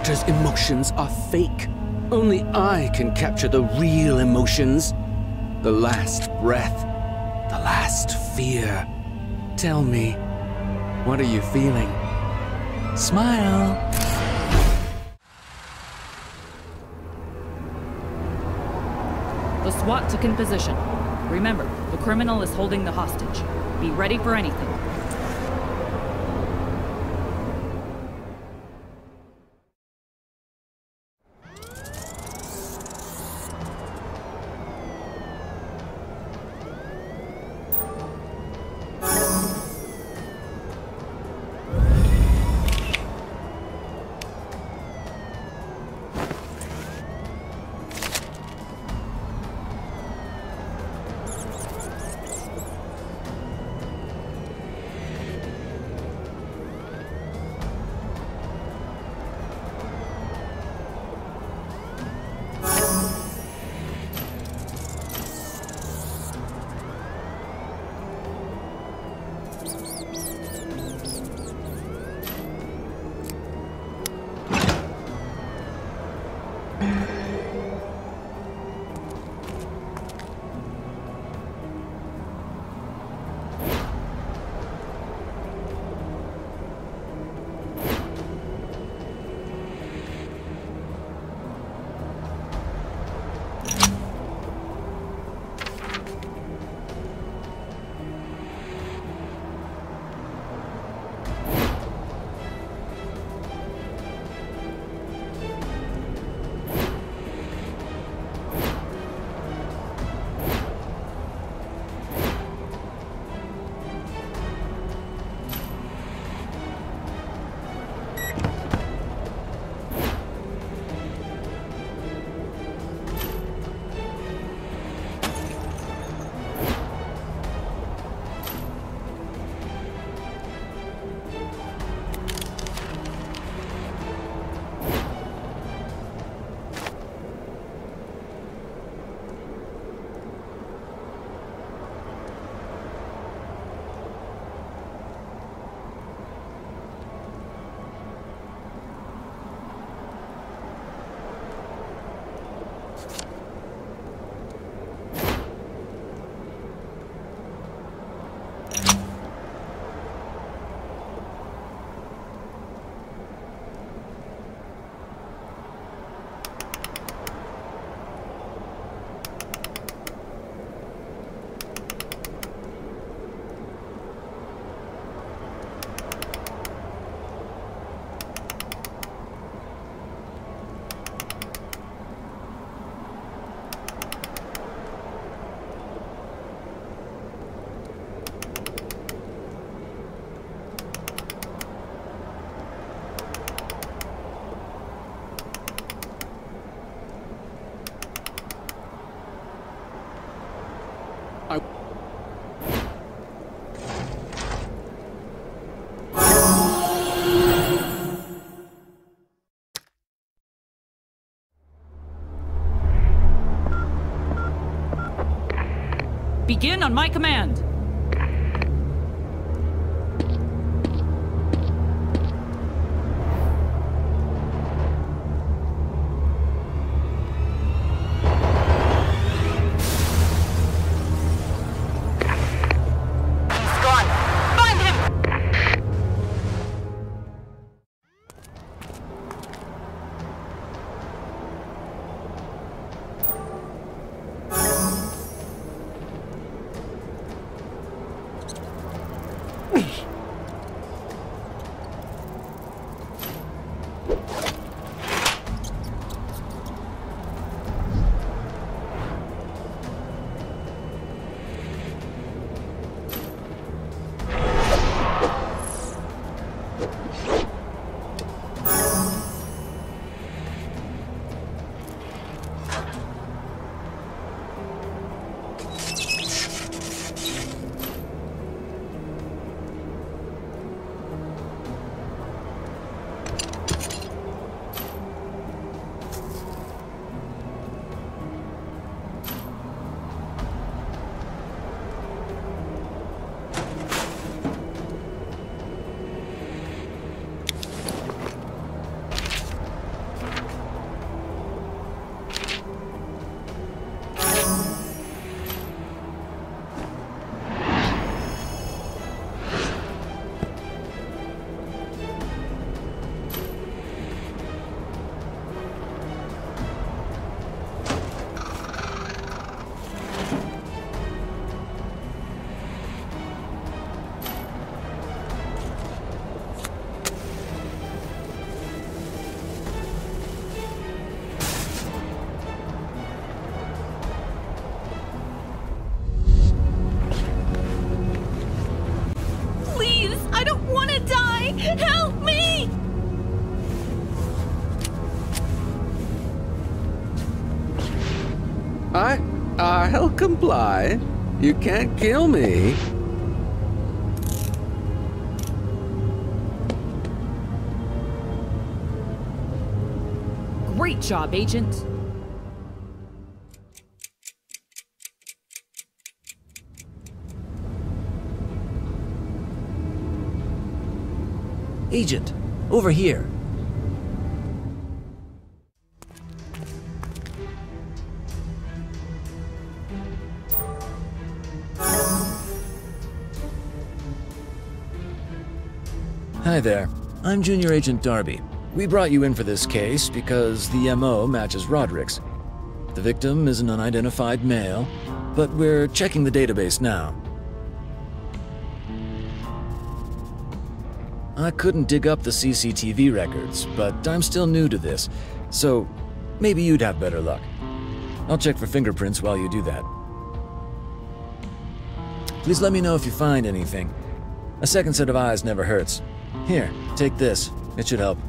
character's emotions are fake. Only I can capture the real emotions. The last breath, the last fear. Tell me, what are you feeling? Smile. The SWAT took in position. Remember, the criminal is holding the hostage. Be ready for anything. Begin on my command. I'll comply. You can't kill me. Great job, Agent. Agent, over here. Hi there. I'm Junior Agent Darby. We brought you in for this case because the MO matches Roderick's. The victim is an unidentified male, but we're checking the database now. I couldn't dig up the CCTV records, but I'm still new to this, so maybe you'd have better luck. I'll check for fingerprints while you do that. Please let me know if you find anything. A second set of eyes never hurts. Here, take this. It should help.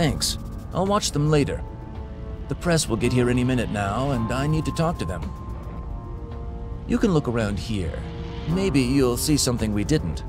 Thanks. I'll watch them later. The press will get here any minute now, and I need to talk to them. You can look around here. Maybe you'll see something we didn't.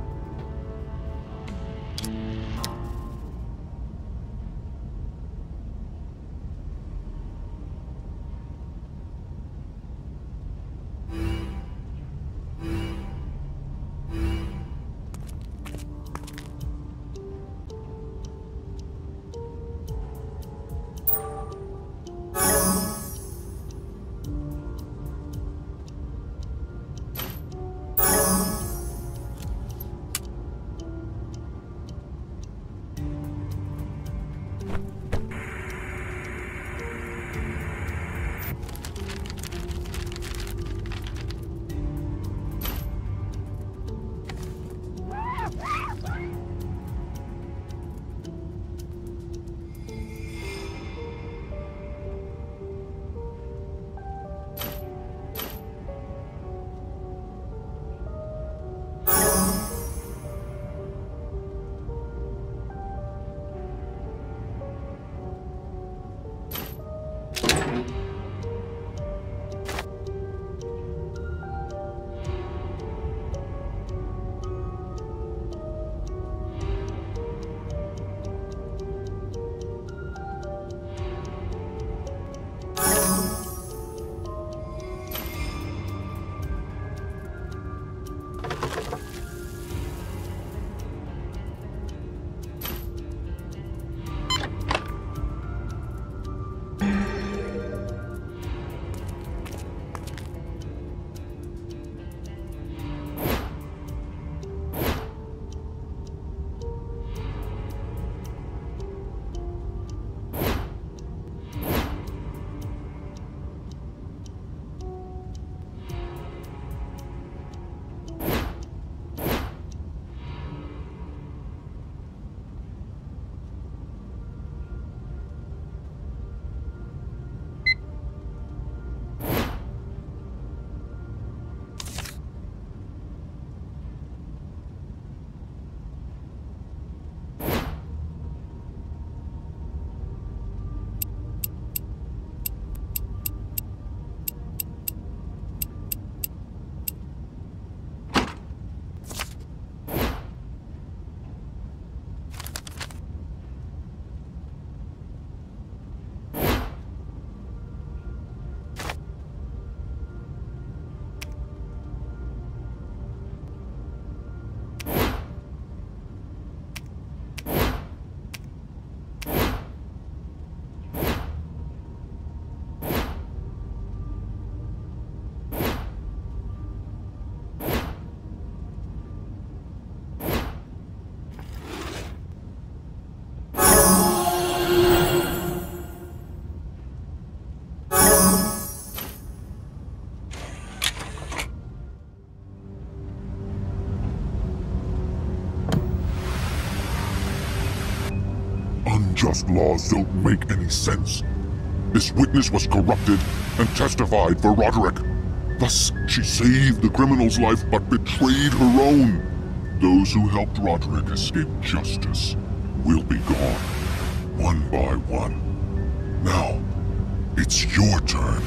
Unjust laws don't make any sense. This witness was corrupted and testified for Roderick. Thus, she saved the criminal's life but betrayed her own. Those who helped Roderick escape justice will be gone, one by one. Now, it's your turn.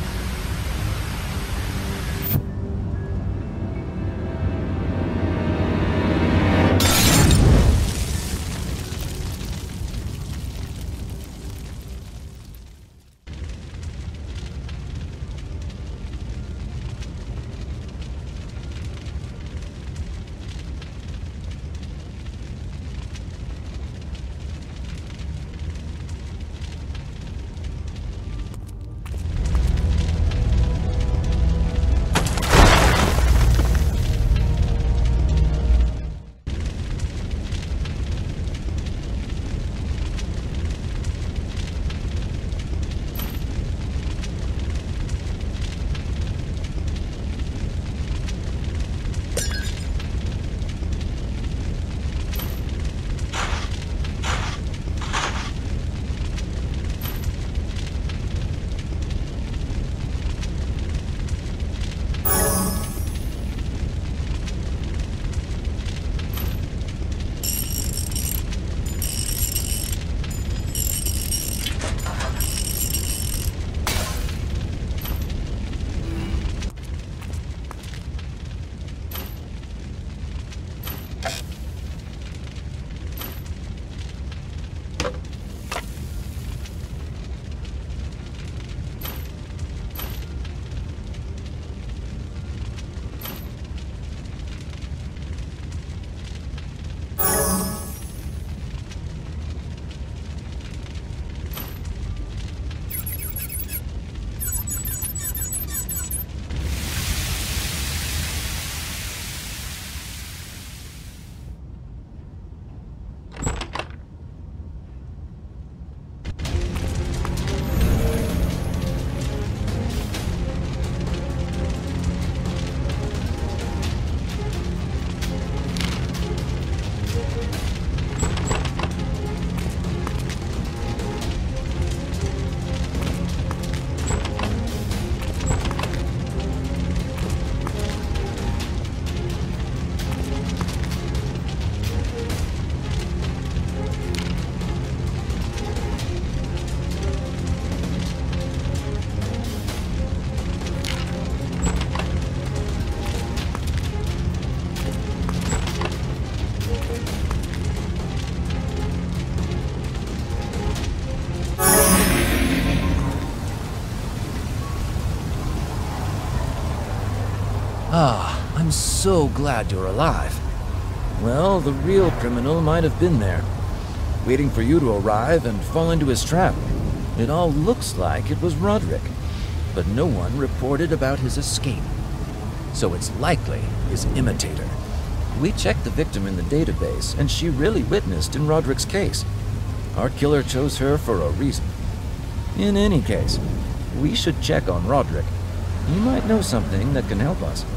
I'm so glad you're alive. Well, the real criminal might have been there, waiting for you to arrive and fall into his trap. It all looks like it was Roderick, but no one reported about his escape. So it's likely his imitator. We checked the victim in the database, and she really witnessed in Roderick's case. Our killer chose her for a reason. In any case, we should check on Roderick. He might know something that can help us.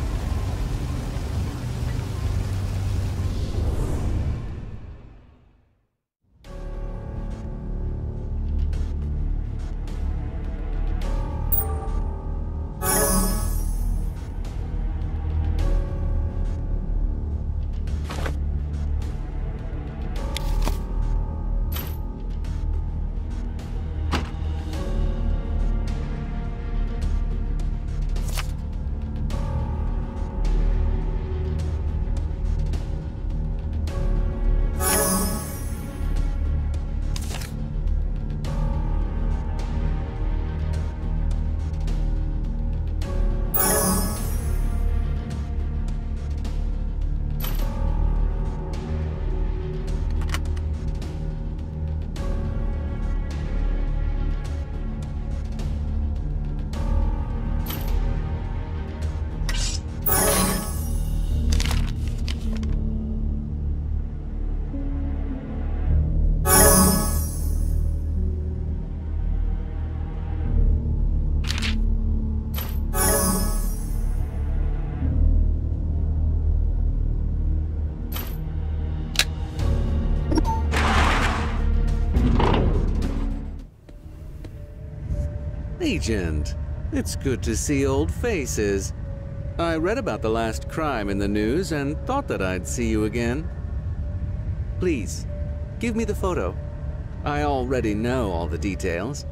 Agent, it's good to see old faces. I read about the last crime in the news and thought that I'd see you again. Please, give me the photo. I already know all the details.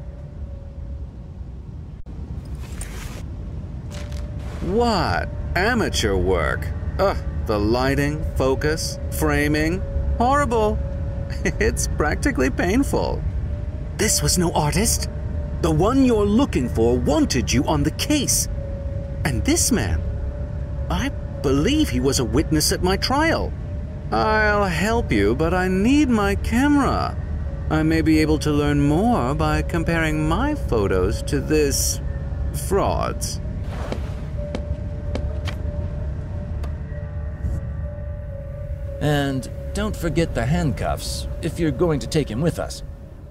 What? Amateur work? Ugh, the lighting, focus, framing. Horrible. It's practically painful. This was no artist. The one you're looking for wanted you on the case. And this man, I believe he was a witness at my trial. I'll help you, but I need my camera. I may be able to learn more by comparing my photos to this fraud's. And don't forget the handcuffs if you're going to take him with us.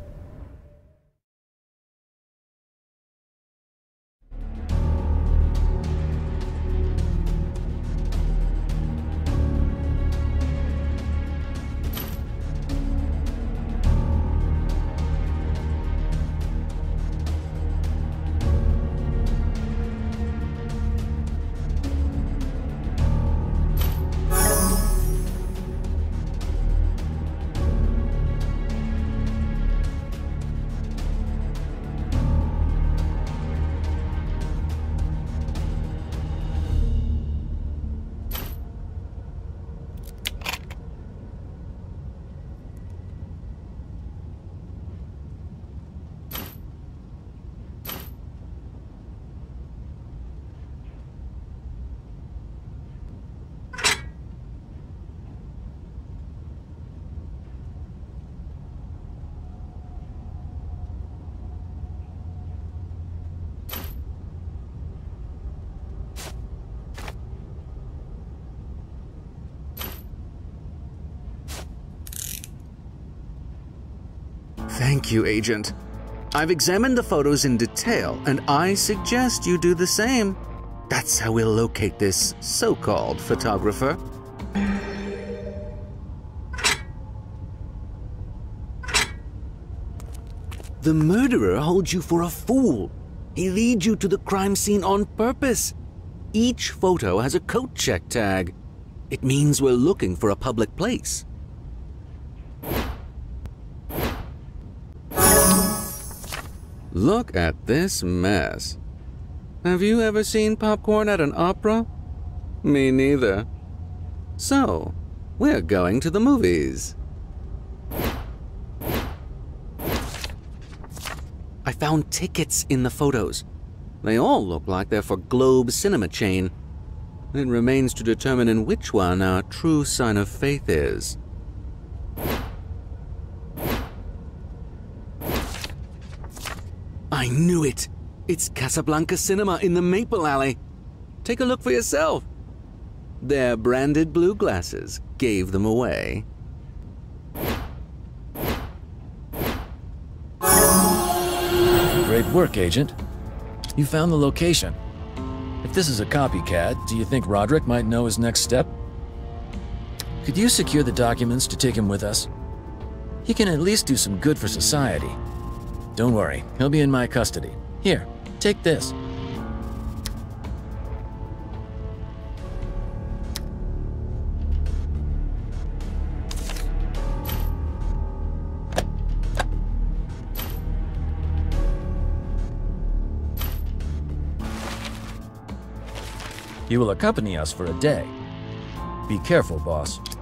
Thank you, Agent. I've examined the photos in detail, and I suggest you do the same. That's how we'll locate this so-called photographer. The murderer holds you for a fool. He leads you to the crime scene on purpose. Each photo has a coat check tag. It means we're looking for a public place. Look at this mess. Have you ever seen popcorn at an opera? Me neither. So, we're going to the movies. I found tickets in the photos. They all look like they're for Globe Cinema Chain. It remains to determine in which one our true sign of faith is. I knew it! It's Casablanca Cinema in the Maple Alley. Take a look for yourself. Their branded blue glasses gave them away. Great work, Agent. You found the location. If this is a copycat, do you think Roderick might know his next step? Could you secure the documents to take him with us? He can at least do some good for society. Don't worry, he'll be in my custody. Here, take this. He will accompany us for a day. Be careful, boss.